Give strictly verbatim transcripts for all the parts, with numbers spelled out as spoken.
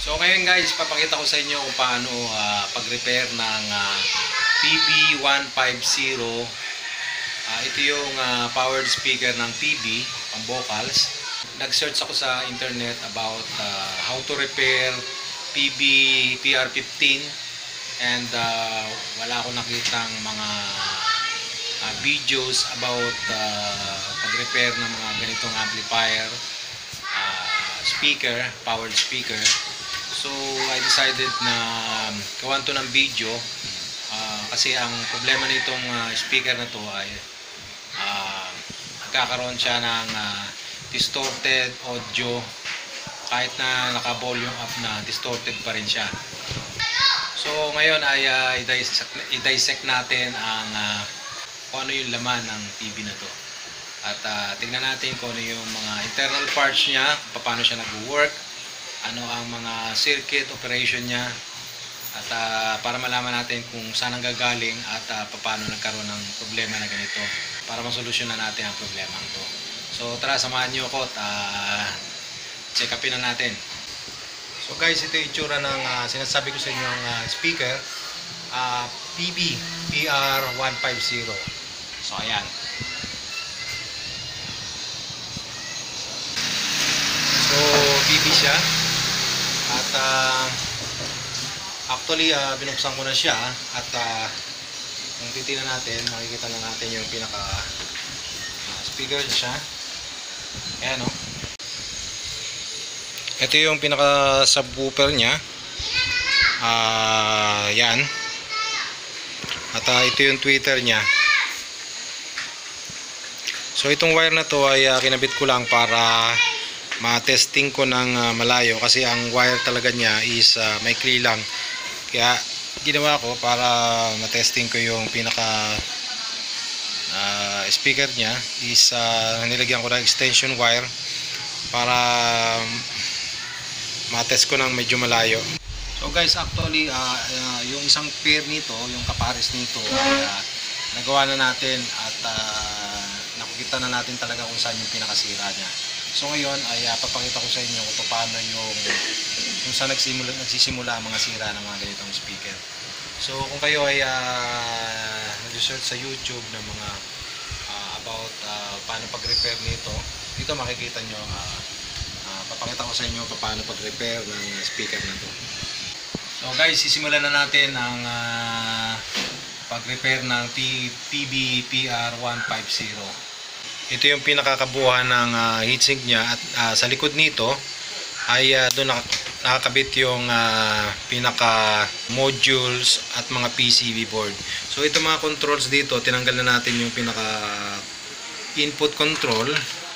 So ngayon guys, papakita ko sa inyo kung paano uh, pag-repair ng uh, P B one fifty. Uh, ito yung uh, powered speaker ng P B, pang vocals. Nag-search ako sa internet about uh, how to repair P B P R fifteen and uh, wala akong nakitang mga uh, videos about uh, pag-repair ng mga ganitong amplifier, uh, speaker, powered speaker. So I decided na gawan to ng video uh, kasi ang problema nitong uh, speaker na to ay uh, nagkakaroon siya ng uh, distorted audio. Kahit na naka-volume up na, distorted pa rin siya. So ngayon ay uh, i-dissect, i-dissect natin ang uh, kung ano yung laman ng T V na to. At uh, tingnan natin kung ano yung mga internal parts niya, paano siya nag-work, ano ang mga circuit operation niya, at uh, para malaman natin kung saan ang gagaling at uh, paano nagkaroon ng problema na ganito para masolusyonan natin ang problema ito. So tara, samahan nyo ako at uh, check upin na natin. So guys, ito yung itsura ng uh, sinasabi ko sa inyo ang uh, speaker, uh, P B P R one fifty. So ayan. So P B siya. At uh, actually uh, binuksan ko na siya at uh, kung titingnan natin, makikita na natin yung pinaka uh, speaker siya. Ayan o. Ito yung pinaka subwoofer niya. Uh, yan. At uh, ito yung tweeter niya. So itong wire na to ay uh, kinabit ko lang para ma-testing ko ng uh, malayo kasi ang wire talaga niya is uh, maikli lang. Kaya ginawa ko para ma-testing ko yung pinaka uh, speaker niya is uh, nilagyan ko ng extension wire para ma-test ko ng medyo malayo. So guys, actually uh, uh, yung isang pair nito, yung kapares nito ay uh, nagawa na natin at uh, nakikita na natin talaga kung saan yung pinakasira niya. So ngayon ay uh, papakita ko sa inyo kung paano yung kung saan nagsimula, nagsisimula ang mga sira ng mga ganitong speaker. So kung kayo ay uh, nag-search sa YouTube ng mga uh, about uh, paano pag-repair nito, dito makikita nyo, uh, uh, papakita ko sa inyo kung paano pag-repair ng speaker na to. So guys, sisimulan na natin ang uh, pag-repair ng P B P R one fifty. Ito yung pinakakabuuan ng uh, heatsink niya at uh, sa likod nito ay uh, doon nakakabit yung uh, pinaka modules at mga P C B board. So ito mga controls dito, tinanggal na natin yung pinaka input control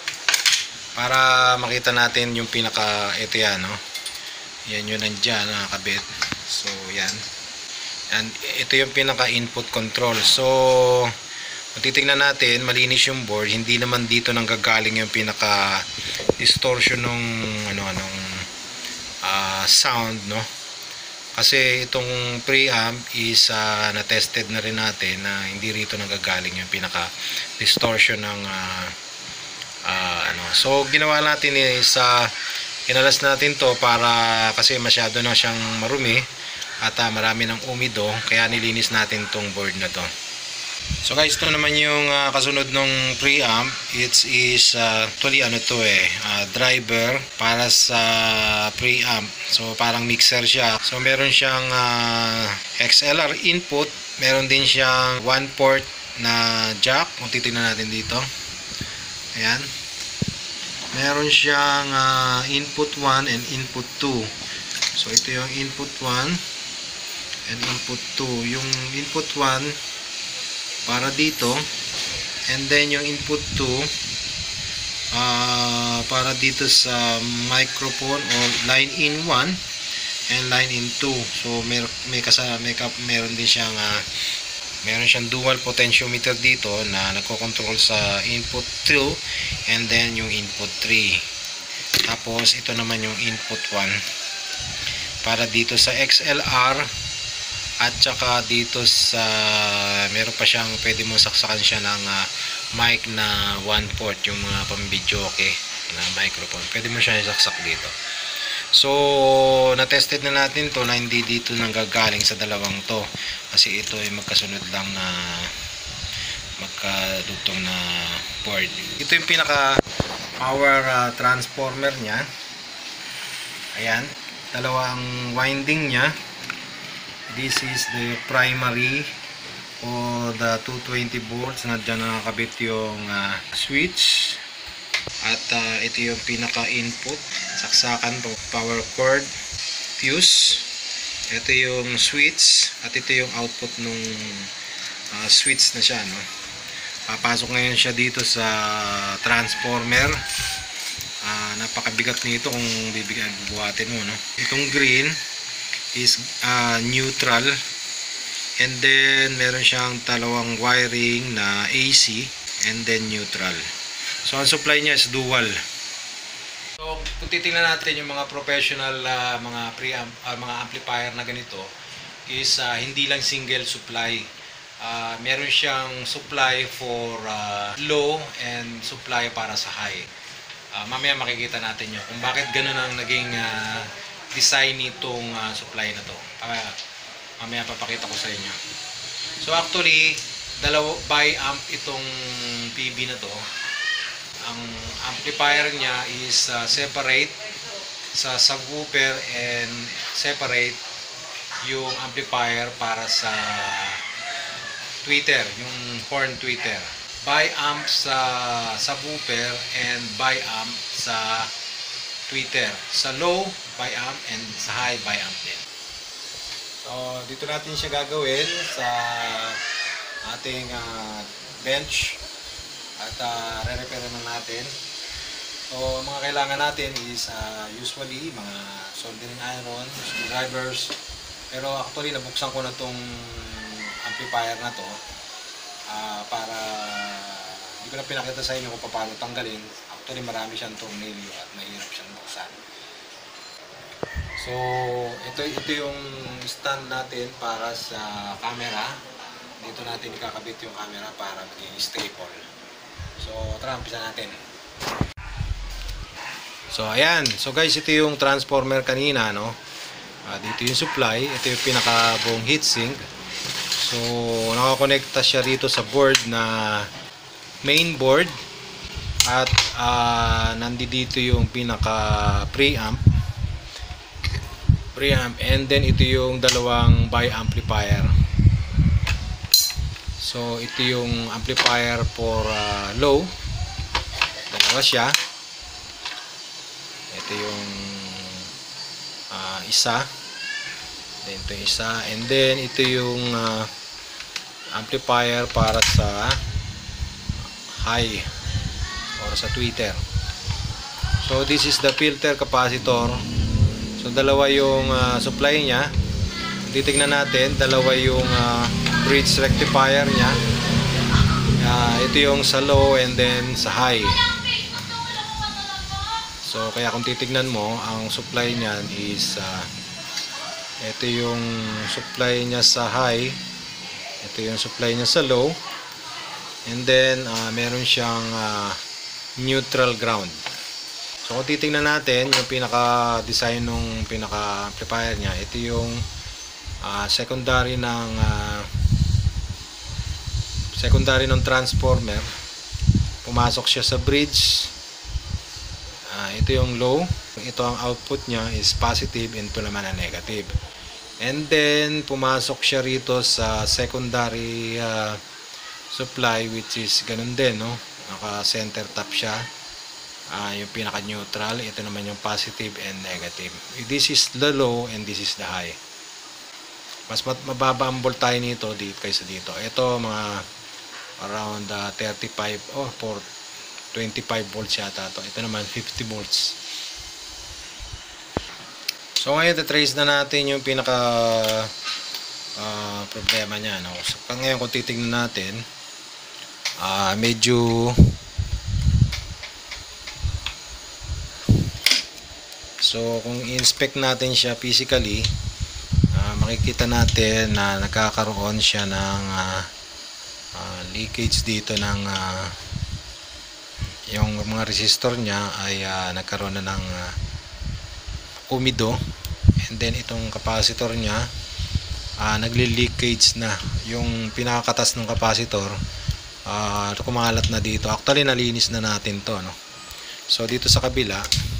para makita natin yung pinaka ito yan, no? Yan yun nandiyan nakakabit. So yan. And ito yung pinaka input control. So kung titingnan natin, malinis yung board, hindi naman dito nanggagaling yung pinaka distortion ng ano anong uh, sound, no? Kasi itong preamp is uh, na-tested na rin natin na hindi rito nanggagaling yung pinaka distortion ng uh, uh, ano. So ginawa natin is uh, kinalas natin to para kasi masyado na siyang marumi at uh, marami ng umido, kaya nilinis natin tong board na to. So guys, ito naman yung uh, kasunod ng preamp. It is uh, actually ano to eh, uh, driver para sa preamp. So parang mixer siya. So meron siyang uh, X L R input, meron din siyang one port na jack. Kung titingnan natin dito. Ayan. Meron siyang uh, input one and input two. So ito yung input one and input two. Yung input one para dito, and then yung input two uh, para dito sa microphone o line in one and line in two. So may may kasama may meron din siyang uh, meron siyang dual potentiometer dito na nagko-control sa input two and then yung input three. Tapos ito naman yung input one para dito sa X L R. At saka dito sa meron pa siyang pwede mo saksakan siya ng uh, mic na one port, yung mga pambidyoke na microphone. Pwede mo siya isaksak dito. So, na-tested na natin to na hindi dito nanggagaling sa dalawang to. Kasi ito ay magkasunod lang na magkadugtong na board. Ito yung pinaka power uh, transformer niya. Ayan. Dalawa ang winding niya. This is the primary o the two twenty volts na dyan nakakabit yung uh, switch. At uh, ito yung pinaka input, saksakan, power cord, fuse. Ito yung switch at ito yung output nung uh, switch na siya, no? Papasok ngayon siya dito sa transformer. Uh, napakabigat nito kung bibigyan bubuhatin mo, no? Itong green is uh, neutral, and then meron siyang dalawang wiring na A C and then neutral. So ang supply niya is dual. So kung titingnan natin yung mga professional uh, mga preamp uh, mga amplifier na ganito is uh, hindi lang single supply. Uh, meron siyang supply for uh, low and supply para sa high. Uh, mamaya makikita natin yun kung bakit ganun ang naging uh, design nitong uh, supply na to. Uh, mamaya papakita ko sa inyo. So actually, dalawa bi-amp itong P B na to. Ang amplifier niya is uh, separate sa subwoofer and separate yung amplifier para sa tweeter, yung horn tweeter. Bi-amp sa subwoofer and bi-amp sa tweeter. Sa low, bi-amp, and sa high, bi-amp din. So, dito natin siya gagawin sa ating uh, bench at uh, re-repair na natin. So, mga kailangan natin is uh, usually mga soldering iron, screwdrivers. Pero actually, nabuksan ko na tong amplifier na to uh, para hindi ko na pinakita sa inyo kung paano tanggalin. Actually, marami siyang tornilyo at mahirap siyang buksan. So, ito, ito yung stand natin para sa camera. Dito natin ikakabit yung camera para maging stable. So, tara, umpisa natin. So, ayan. So, guys, ito yung transformer kanina, no? Uh, dito yung supply. Ito yung pinaka-buong heatsink. So, nakakonekta siya rito sa board na main board. At uh, nandito yung pinaka preamp. Preamp. And then, ito yung dalawang bi-amplifier. So, ito yung amplifier for uh, low. Dalawa siya. Ito yung uh, isa. Then, ito yung isa. And then, ito yung uh, amplifier para sa high or sa tweeter. So, this is the filter capacitor. So, dalawa yung uh, supply niya. Titignan natin, dalawa yung uh, bridge rectifier niya. Uh, ito yung sa low and then sa high. So kaya kung titignan mo, ang supply niyan is uh, ito yung supply niya sa high, ito yung supply niya sa low, and then uh, meron siyang uh, neutral ground. So kung titignan natin yung pinaka design ng pinaka amplifier niya, ito yung uh, secondary ng uh, secondary ng transformer. Pumasok siya sa bridge. Uh, ito yung low. Ito ang output niya is positive, and ito naman ang negative. And then pumasok siya rito sa secondary uh, supply, which is ganun din, no? Naka center top siya. Uh, yung pinaka neutral. Ito naman yung positive and negative. This is the low and this is the high. Mas mababa ang voltage nito dito kaysa dito. Ito mga around uh, thirty-five oh for twenty-five volts yata to. Ito naman fifty volts. So ngayon trace na natin yung pinaka uh, problema niya, no? So ngayon kung titingnan natin, uh, medyo so kung inspect natin siya physically, uh, makikita natin na nagkakaroon siya ng uh, uh, leakage dito ng uh, yung mga resistor niya ay uh, nagkaroon na ng uh, umido, and then itong capacitor niya uh, nagli-leakage na yung pinakakatas ng capacitor, uh, kumalat na dito. Actually nalinis na natin to, no? So dito sa kabila,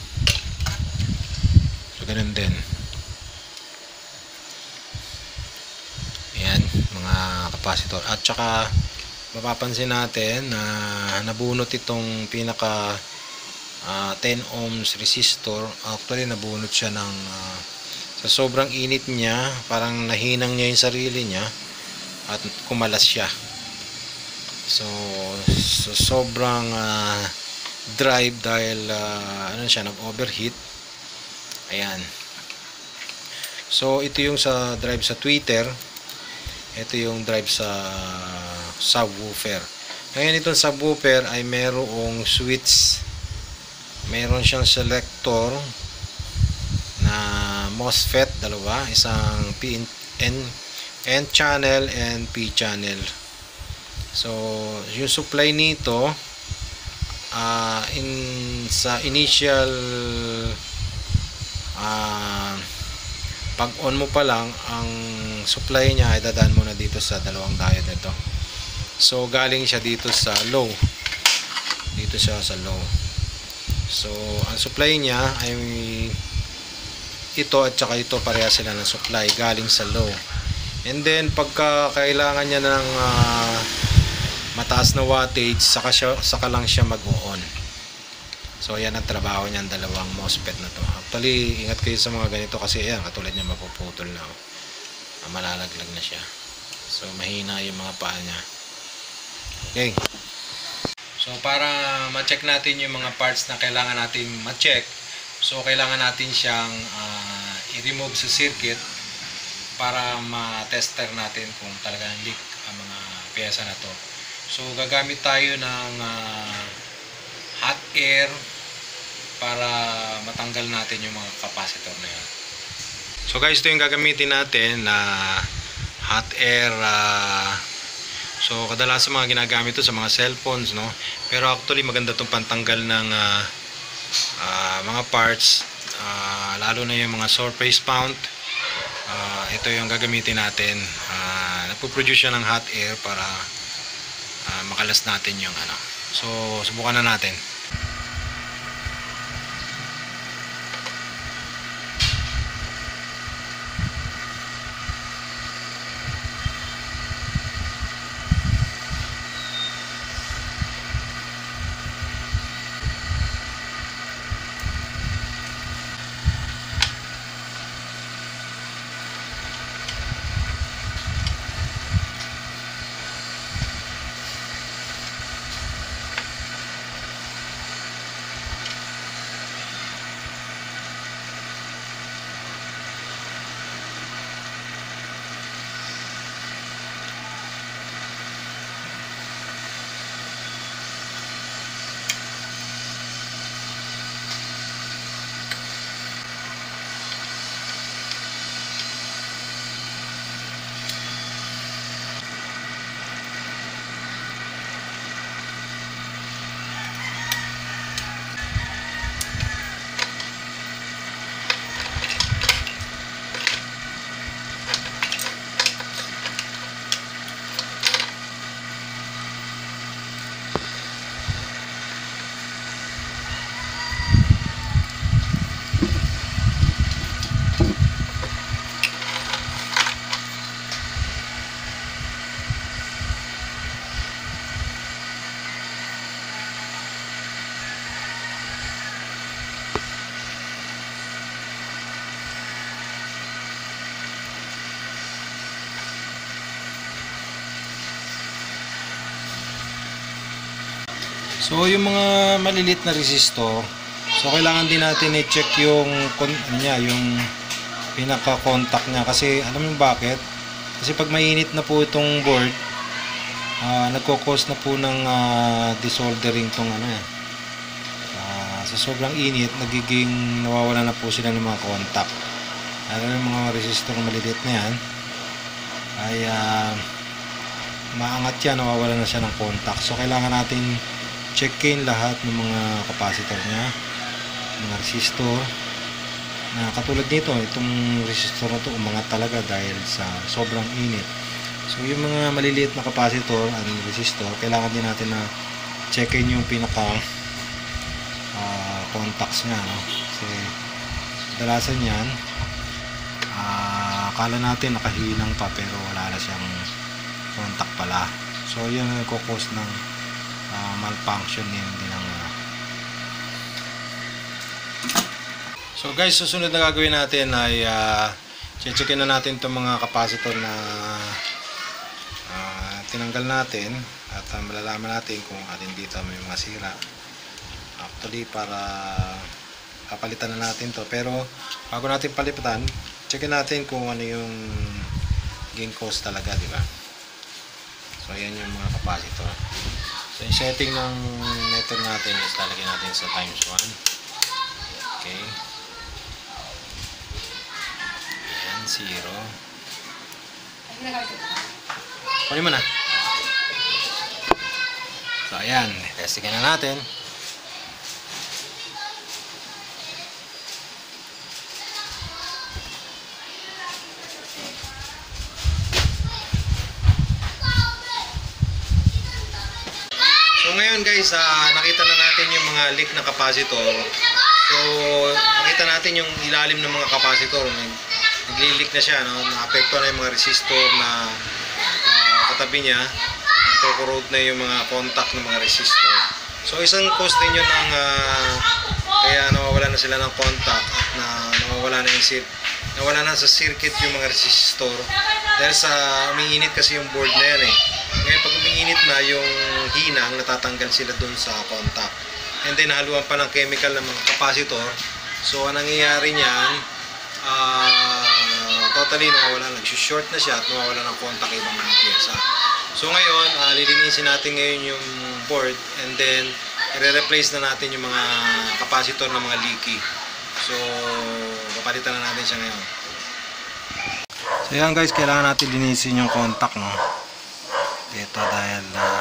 so ganun din. Ayan, mga capacitor. At saka mapapansin natin na nabunot itong pinaka uh, ten ohms resistor. Actually nabunot siya ng uh, sa sobrang init niya, parang nahinang niya yung sarili niya at kumalas siya. So, so sobrang uh, drive dahil uh, ano siya, nag-overheat. Ayan. So ito yung sa drive sa tweeter. Ito yung drive sa subwoofer. Ngayon itong subwoofer ay merong switch. Meron siyang selector na MOSFET, dalawa, isang P N, N channel and P channel. So yung supply nito uh, in sa initial uh, pag on mo pa lang, ang supply niya ay dadaan mo na dito sa dalawang diode nito. So galing siya dito sa low, dito siya sa low. So ang supply niya ay ito at saka ito, pareha sila ng supply galing sa low. And then pagka kailangan niya ng uh, mataas na wattage, saka, siya, saka lang siya mag-on. So yan ang trabaho niyan, dalawang MOSFET na to. Actually ingat kayo sa mga ganito kasi ayan, katulad niya mapuputol na, oh. Malalaglag na siya. So mahina yung mga paa niya. Okay, so para ma-check natin yung mga parts na kailangan natin ma-check, so kailangan natin siyang uh, i-remove sa circuit para ma-tester natin kung talagang leak ang mga piyesa na to. So gagamit tayo ng uh, hot air para matanggal natin yung mga capacitor na yan. So guys, ito yung gagamitin natin na hot air. Uh, so kadalasan mga ginagamit ito sa mga cellphones, no? Pero actually maganda itong pantanggal ng uh, uh, mga parts, uh, lalo na yung mga surface mount. Uh, ito yung gagamitin natin. Uh, nagpo-produce siya ng hot air para uh, makalas natin yung ano. So subukan na natin. So yung mga malilit na resistor, so kailangan din natin i-check yung niya, yung pinaka-contact niya, kasi alam mo bakit? Kasi pag mainit na po itong board, uh, nagko-cause na po ng uh, desoldering tong ano yan. Uh, sa sobrang init, nagiging nawawala na po sila ng mga contact. Lalo yung mga resistor malilit na yan ay uh, maangat yan, nawawala na siya ng contact. So kailangan natin checkin lahat ng mga capacitor niya, mga resistor, Na katulad nito, itong resistor na to umangat talaga dahil sa sobrang init. So yung mga maliliit na capacitor and resistor, kailangan din natin na checkin yung pinaka uh, contacts nya, no? Kasi kadalasan yan uh, akala natin nakahinang pa pero wala na siyang contact pala. So yun ang nagkukos ng uh, malfunction din ng uh, So guys, susunod na gagawin natin ay uh, checkin na natin itong mga capacitor na uh, tinanggal natin at uh, malalaman natin kung alin dito may mga sira. Actually, para papalitan na natin to, pero bago natin palitan, checkin natin kung ano yung gain cause talaga, di ba? So ayan yung mga capacitor. So yung setting ng meter natin is lalagyan natin sa times one. Okay. Zero. Kunin mo na. So ayan, testingin na natin. So ngayon guys, uh, nakita na natin yung mga leak na capacitor. So nakita natin yung ilalim ng mga capacitor. Nagli-leak na siya, no? Naapekto na yung mga resistor na uh, katabi niya. Nagko-corrode na yung mga contact ng mga resistor. So isang cause din yun ng uh, kaya nawawala na sila ng contact at na nawawala na yung circuit, nawala na sa circuit yung mga resistor dahil sa umiinit kasi yung board na yan eh. Ngayon pag umiinit na yung hinang, natatanggal sila dun sa contact. And then haluan pa ng chemical ng mga capacitor. So ang nangyayari niyan, Uh, totally nawawala, nag-short na siya at nawawala ng contact ibang mga pyesa. So ngayon, uh, lilinisin natin ngayon yung board and then i-replace na natin yung mga capacitor ng mga leaky. So papalitan na natin siya ngayon. So yan guys, kailangan natin linisin yung contact, no? Ito dahil uh,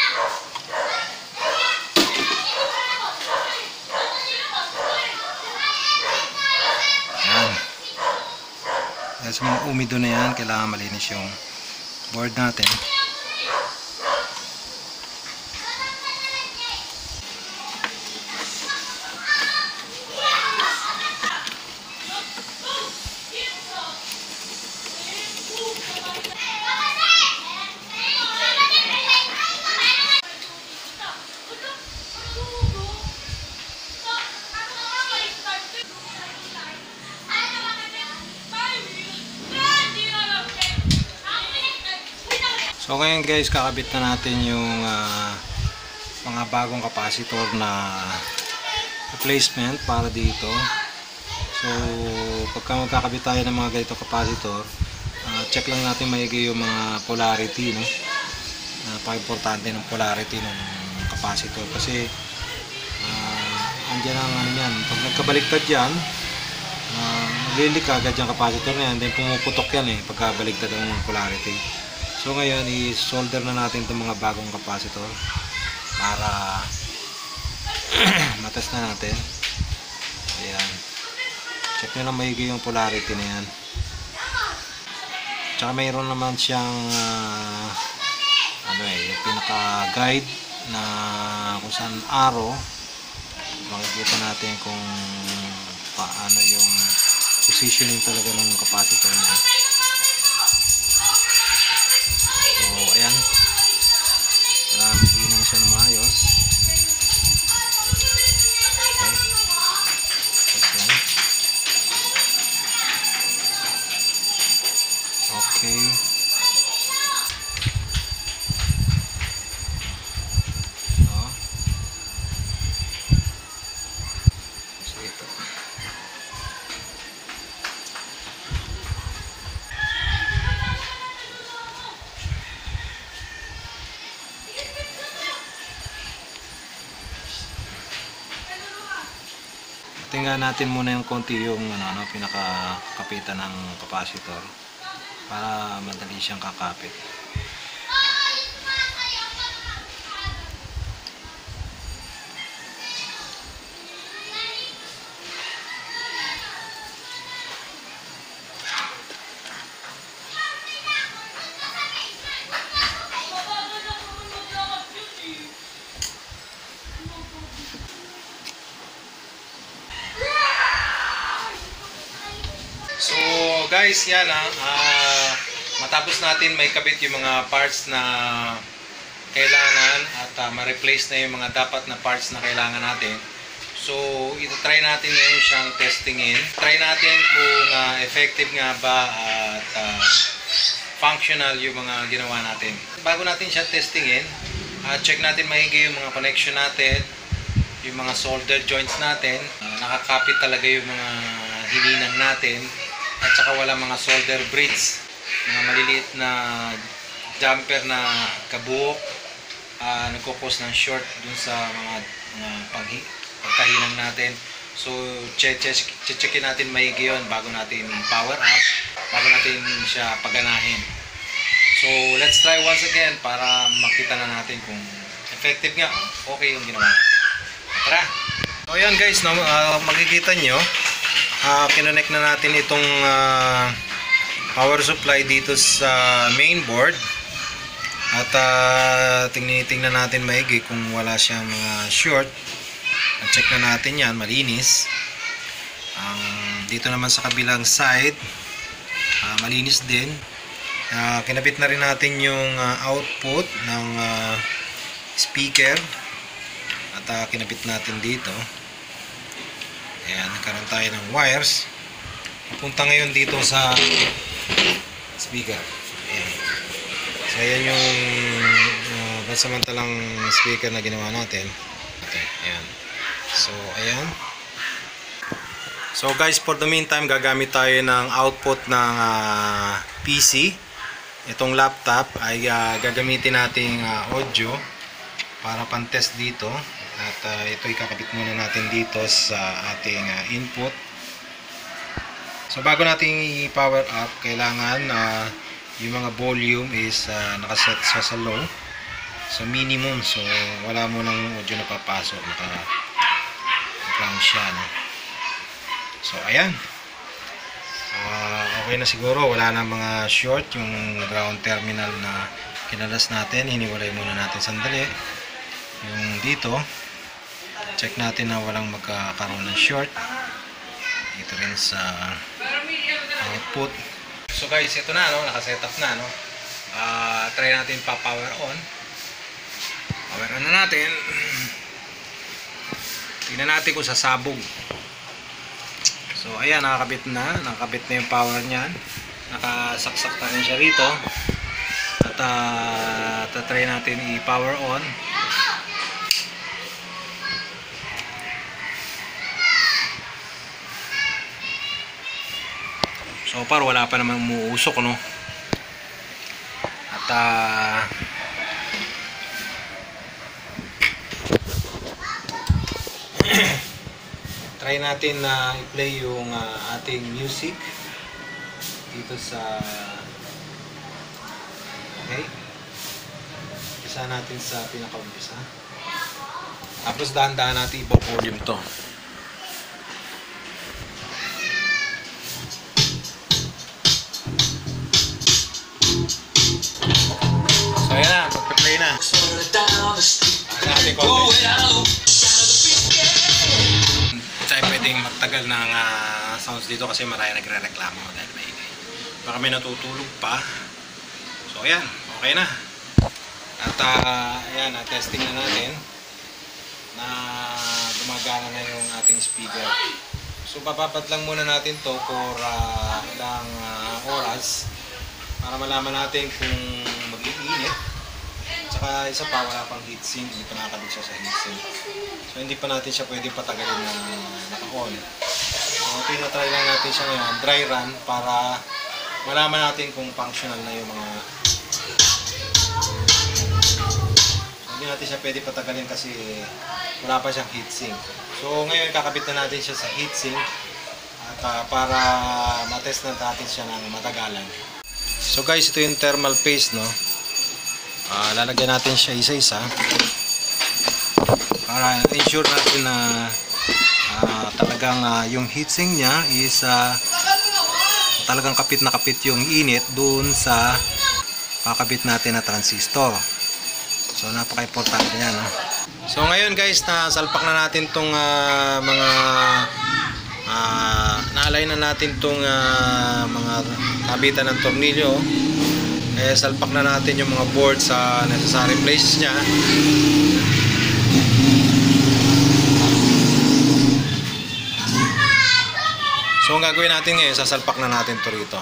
sa mga umido na yan, kailangan malinis yung board natin. So ngayon guys, kakabit na natin yung uh, mga bagong capacitor na replacement para dito. So pagka magkakabit tayo ng mga ganito capacitor, uh, check lang natin maigi yung mga polarity, no? Napaka-importante ng polarity ng capacitor kasi uh, andyan ang ano yan, pag nagkabaliktad yan, uh, naglilik agad yung capacitor na yan, then pumuputok yan eh pagkabaliktad ang polarity. So ngayon, i-solder na natin itong mga bagong capacitor para matest na natin. Ayan. Check nyo lang maigi yung polarity na yan. Tsaka mayroon naman siyang uh, ano eh, yung pinaka-guide na kung saan arrow. Makikita natin kung paano yung positioning talaga ng capacitor niya. So, ayan. Kailangan hinang siya na maayos. Okay. Tapos yan. Okay. So. So, ito. Tingnan natin muna yung konti yung ano, ano, pinakakapitan ng capacitor para madali siyang kakapit. So guys, yan ah, uh, matapos natin may kabit yung mga parts na kailangan at uh, ma-replace na yung mga dapat na parts na kailangan natin. So ito try natin ngayon siyang testingin. Try natin kung uh, effective nga ba at uh, functional yung mga ginawa natin. Bago natin siya testingin, uh, check natin maigi yung mga connection natin, yung mga solder joints natin, uh, nakakapit talaga yung mga hininang natin, at saka wala mga solder braids, mga maliliit na jumper na kabuhok, uh, nagkukos ng short dun sa mga, mga paghi pagkahinang natin. So check, check, checkin natin maigi yun bago natin power up, bago natin siya paganahin. So let's try once again para makita na natin kung effective nga, okay yung ginawa. Tara! So yan guys, no, uh, makikita nyo, uh, kinonect na natin itong uh, power supply dito sa main board. At uh, tingnan natin maigi kung wala siyang mga uh, short. Check na natin yan, malinis. Um, dito naman sa kabilang side, uh, malinis din. Uh, kinabit na rin natin yung uh, output ng uh, speaker. At uh, kinabit natin dito. Ayan, nagkaroon tayo ng wires. Papunta ngayon dito sa speaker. Ayan. So ayan yung uh, pansamantalang speaker na ginawa natin. Okay, ayan. So ayan. So guys, for the meantime, gagamit tayo ng output ng uh, P C. Itong laptop ay uh, gagamitin nating uh, audio para pan-test dito. At uh, ito ikakabit muna natin dito sa ating uh, input. So bago natin i-power up, kailangan uh, yung mga volume is uh, nakaset sa sa low. So minimum, so wala mo ng audio na papasok, naka ground siya, no? So ayan, uh, okay na siguro, wala na mga short yung ground terminal na kinalas natin. Hiniwalay muna natin sandali yung dito, check natin na walang magkakaroon ng short dito rin sa output. So guys, ito na, no, naka-setup na, no. Uh, try natin pa power on. Power on na natin. Tingnan natin kung sasabog. So ayan, nakakabit na, nakakabit na yung power niyan. Nakasaksak na rin siya rito. At uh, tatry natin i-power on. So far wala pa namang umuusok, no. At uh, try natin na uh, i-play yung uh, ating music dito sa, okay, isa natin sa pinaka-umpisa, tapos dahan-dahan natin ipo-volume to. So ayan na, magpa-play na. Ayan natin konti. Tayo pwedeng magtagal ng uh, sounds dito kasi marami nagre-reklamo dahil may ingay. Baka may natutulog pa. So ayan, okay na. At uh, ayan, uh, testing na natin na gumagana na yung ating speaker. So papapat lang muna natin to for uh, ilang uh, oras para malaman natin kung mag-iinit. Tsaka isa pa, wala pang heatsink, hindi pa nakakabit siya sa heatsink. So hindi pa natin siya pwede patagalin na naka-on. So tinatry lang natin siya ngayon, dry run, para malaman natin kung functional na yung mga... So hindi natin siya pwede patagalin kasi wala pa siyang heatsink. So ngayon kakabit na natin siya sa heatsink at uh, para matest na natin siya ng matagalan. So guys, ito yung thermal paste, no. Uh, lalagyan natin siya isa-isa para ensure natin na uh, talagang uh, yung heatsink niya is uh, talagang kapit na kapit yung init dun sa kakabit natin na transistor. So napaka-importante yan, no? So ngayon guys, nasalpak na natin tong uh, mga uh, na-align na natin tong uh, mga kabitan ng tornilyo. Eh, salpak na natin yung mga board sa necessary places niya. So ang gagawin natin ngayon, sasalpak na natin to rito.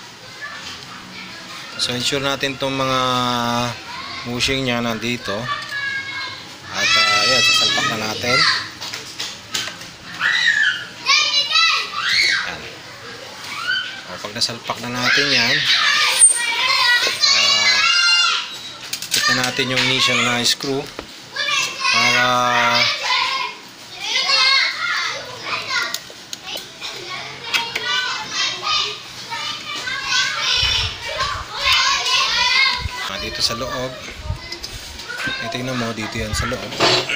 So ensure natin itong mga bushing niya nandito. At uh, yan, sasalpak na natin. Yan. O, pag nasalpak na natin yan, uh, check na natin yung initial na screw para dito sa loob. E, tingnan mo, dito yan sa loob.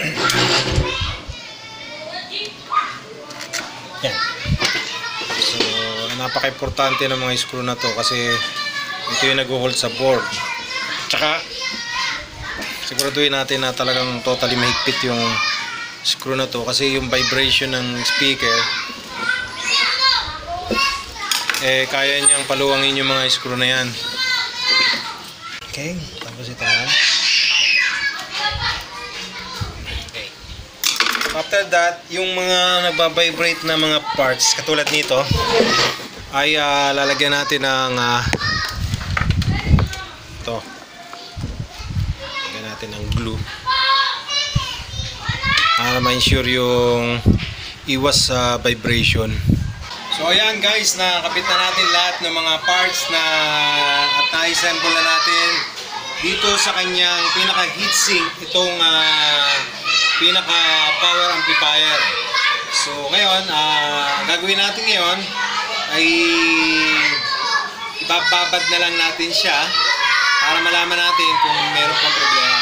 Yan. So, napaka-importante ng mga screw na to kasi ito yung nag-hold sa board. Tsaka, siguraduhin natin na talagang totally mahigpit yung screw na to kasi yung vibration ng speaker eh, kaya niyang paluwangin yung mga screw na yan. Okay, tapos ito na. Okay. After that, yung mga nagbabibrate na mga parts katulad nito ay uh, lalagyan natin ng uh, ito. Lagyan natin ng glue para ma-ensure yung iwas sa uh, vibration. So ayan guys, nakakabit na natin lahat ng mga parts na at na-assemble na natin dito sa kanyang pinaka heatsink, itong uh, pinaka power amplifier. So ngayon, uh, gagawin natin ngayon ay ibababad na lang natin siya para malaman natin kung meron pang problema.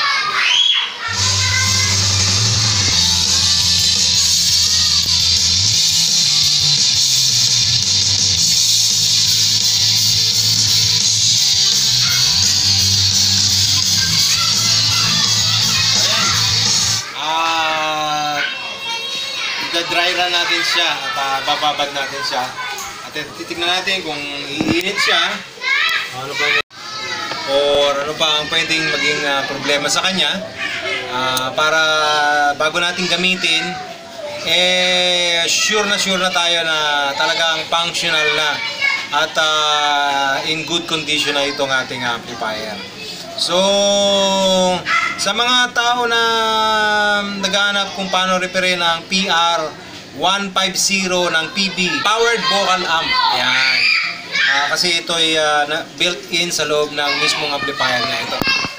Dry run natin siya at uh, bababad natin siya at titignan natin kung iinit siya ano ba or ano pa ang pwedeng maging uh, problema sa kanya uh, para bago natin gamitin eh sure na sure na tayo na talagang functional na at uh, in good condition na itong ating amplifier. So sa mga tao na naghahanap kung paano repair ang P R one fifty ng P B powered vocal amp, yan. Uh, kasi ito ay uh, built-in sa loob ng mismong amplifier niya ito.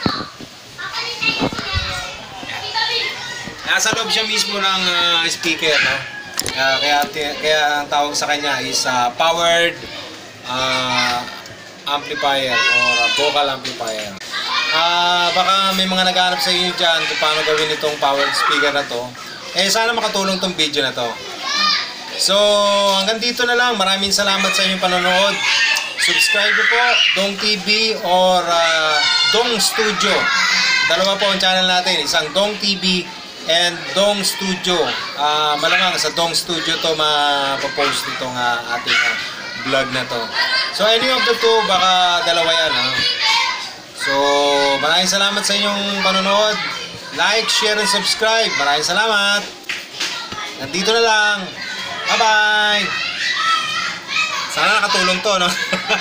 Nasa loob siya mismo ng uh, speaker, no? Uh, kaya kaya ang tawag sa kanya is uh, powered uh, amplifier or uh, vocal amplifier. Uh, baka may mga naghahanap sa inyo dyan kung paano gawin itong powered speaker na to. Eh sana makatulong tong video na to. So hanggang dito na lang. Maraming salamat sa inyong panonood. Subscribe po Dong T V or uh, Dong Studio. Dalawa po ang channel natin. Isang Dong T V and Dong Studio. uh, Malamang sa Dong Studio to mapopost itong uh, ating uh, vlog na to. So any of the two, baka dalawa yan, ha? So maraming salamat sa inyong panonood. Like, share, and subscribe. Maraming salamat. Nandito na lang. Bye-bye. Sana nakatulong to, no?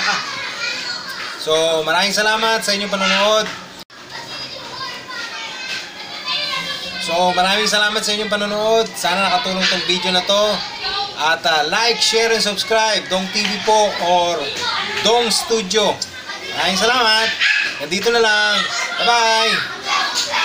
So, maraming salamat sa inyong panonood. So, maraming salamat sa inyong panonood. Sana nakatulong tong video na to. At uh, like, share, and subscribe. Dong T V po or Dong Studio. Maraming salamat. Nandito na lang. Bye-bye.